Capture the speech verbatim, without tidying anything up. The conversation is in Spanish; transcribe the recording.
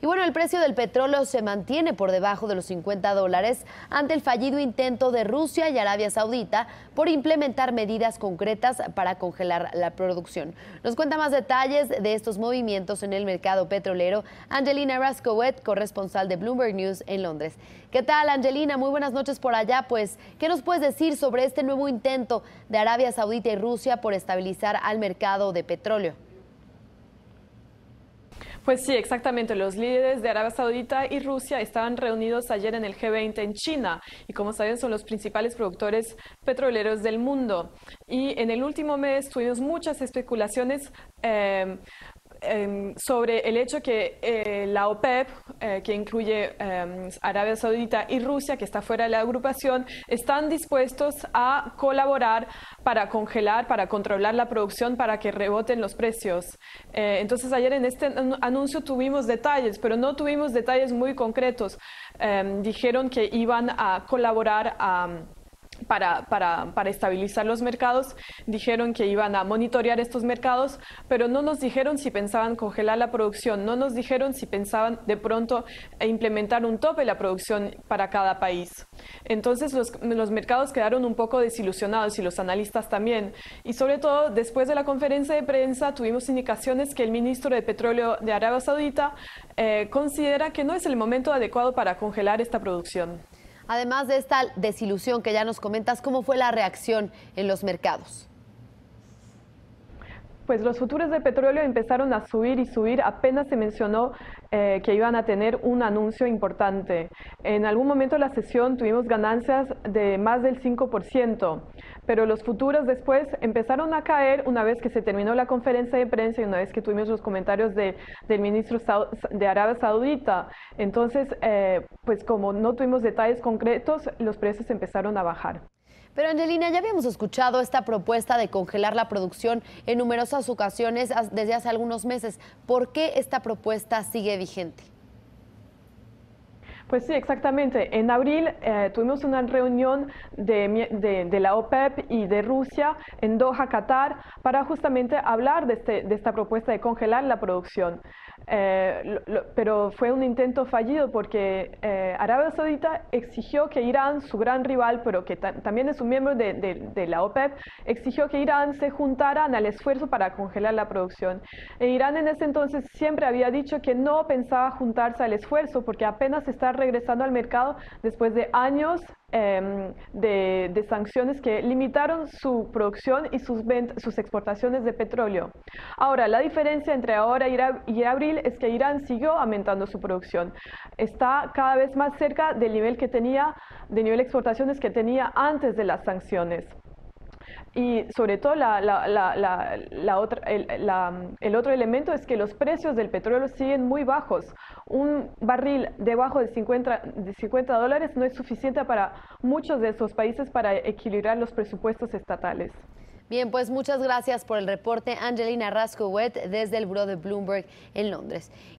Y bueno, el precio del petróleo se mantiene por debajo de los cincuenta dólares ante el fallido intento de Rusia y Arabia Saudita por implementar medidas concretas para congelar la producción. Nos cuenta más detalles de estos movimientos en el mercado petrolero Angelina Raskowet, corresponsal de Bloomberg News en Londres. ¿Qué tal, Angelina? Muy buenas noches por allá. Pues, ¿qué nos puedes decir sobre este nuevo intento de Arabia Saudita y Rusia por estabilizar al mercado de petróleo? Pues sí, exactamente. Los líderes de Arabia Saudita y Rusia estaban reunidos ayer en el G veinte en China y, como saben, son los principales productores petroleros del mundo. Y en el último mes tuvimos muchas especulaciones eh, eh, sobre el hecho que eh, la OPEP, eh, que incluye eh, Arabia Saudita y Rusia, que está fuera de la agrupación, están dispuestos a colaborar para congelar, para controlar la producción, para que reboten los precios. Eh, entonces ayer en este anuncio tuvimos detalles, pero no tuvimos detalles muy concretos. Eh, dijeron que iban a colaborar a... Para, para, para estabilizar los mercados, dijeron que iban a monitorear estos mercados, pero no nos dijeron si pensaban congelar la producción, no nos dijeron si pensaban de pronto implementar un tope de la producción para cada país. Entonces los, los mercados quedaron un poco desilusionados y los analistas también. Y sobre todo, después de la conferencia de prensa, tuvimos indicaciones que el ministro de Petróleo de Arabia Saudita eh, considera que no es el momento adecuado para congelar esta producción. Además de esta desilusión que ya nos comentas, ¿cómo fue la reacción en los mercados? Pues los futuros de petróleo empezaron a subir y subir apenas se mencionó eh, que iban a tener un anuncio importante. En algún momento de la sesión tuvimos ganancias de más del cinco por ciento, pero los futuros después empezaron a caer una vez que se terminó la conferencia de prensa y una vez que tuvimos los comentarios de, del ministro de Arabia Saudita. Entonces, eh, pues como no tuvimos detalles concretos, los precios empezaron a bajar. Pero Angelina, ya habíamos escuchado esta propuesta de congelar la producción en numerosas ocasiones desde hace algunos meses. ¿Por qué esta propuesta sigue vigente? Pues sí, exactamente. En abril eh, tuvimos una reunión de, de, de la OPEP y de Rusia en Doha, Qatar, para justamente hablar de, este, de esta propuesta de congelar la producción. Eh, lo, lo, pero fue un intento fallido porque eh, Arabia Saudita exigió que Irán, su gran rival, pero que ta también es un miembro de, de, de la OPEP, exigió que Irán se juntaran al esfuerzo para congelar la producción. E Irán en ese entonces siempre había dicho que no pensaba juntarse al esfuerzo porque apenas está regresando al mercado después de años eh, de, de sanciones que limitaron su producción y sus, sus exportaciones de petróleo. Ahora, la diferencia entre ahora y abril es que Irán siguió aumentando su producción. Está cada vez más cerca del nivel que tenía, del nivel de exportaciones que tenía antes de las sanciones. Y sobre todo la, la, la, la, la otra, el, la, el otro elemento es que los precios del petróleo siguen muy bajos. Un barril debajo de cincuenta, de cincuenta dólares no es suficiente para muchos de esos países para equilibrar los presupuestos estatales. Bien, pues muchas gracias por el reporte, Angelina Raskowet, desde el Buró de Bloomberg en Londres.